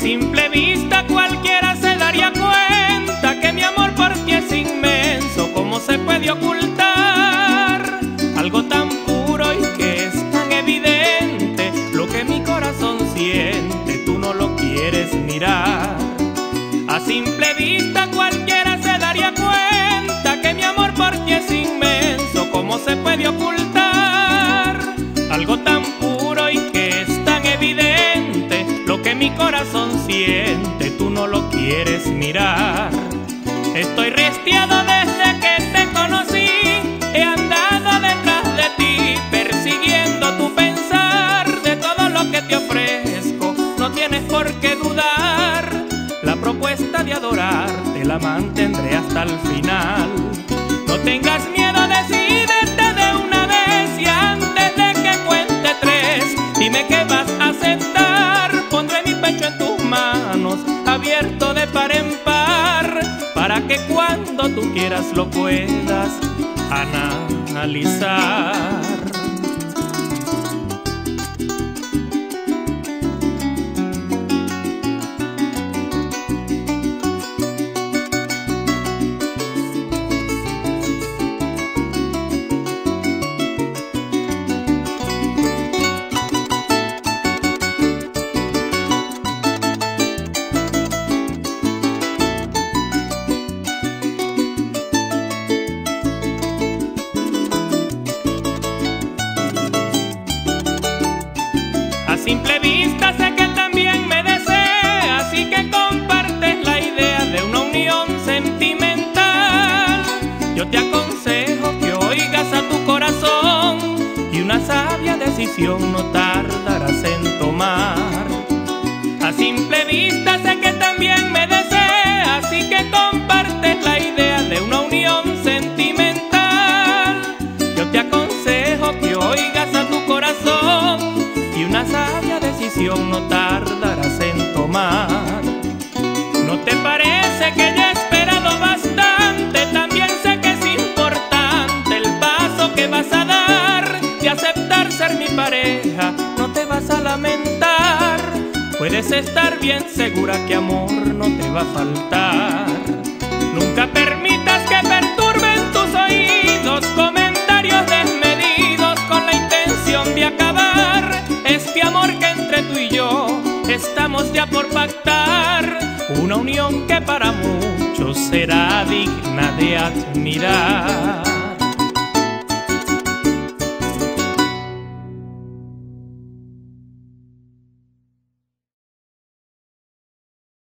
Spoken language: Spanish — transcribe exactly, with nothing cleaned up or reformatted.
simple vista cualquiera se daría cuenta que mi amor por ti es inmenso. ¿Cómo se puede ocultar algo tan puro y que es tan evidente? Lo que mi corazón siente, tú no lo quieres mirar. A simple vista cualquiera se daría cuenta que mi amor por ti es inmenso. ¿Cómo se puede ocultar algo tan puro y que es tan evidente? Lo que mi corazón siente, tú no lo quieres mirar. Estoy restiado desde que te conocí, he andado detrás de ti, persiguiendo tu pensar. De todo lo que te ofrezco, no tienes por qué dudar. La propuesta de adorarte la mantendré hasta el final. No tengas miedo, decídete de una vez y antes de que cuente tres, dime que vas a aceptar. Pondré mi pecho en tus manos, abierto de par en par, para que cuando tú quieras lo puedas analizar. A simple vista sé que también me deseas y que compartes la idea de una unión sentimental. Yo te aconsejo que oigas a tu corazón y una sabia decisión no tardarás en tomar. A simple vista sé que también me deseas y que compartes la idea de una unión sentimental. Yo te aconsejo que oigas a tu corazón y una sabia decisión no tardarás en tomar. ¿No te parece que ya he esperado bastante? También sé que es importante el paso que vas a dar de aceptar ser mi pareja. No te vas a lamentar, puedes estar bien segura que amor no te va a faltar. Nunca permitas que perturben tus oídos comentarios desmedidos con la intención de acabar este amor que entre tú y yo estamos ya por pactar. Una unión que para muchos será digna de admirar.